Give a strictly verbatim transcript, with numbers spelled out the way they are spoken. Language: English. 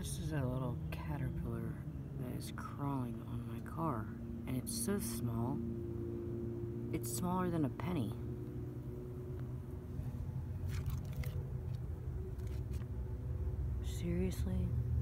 This is a little caterpillar that is crawling on my car, and it's so small, it's smaller than a penny. Seriously?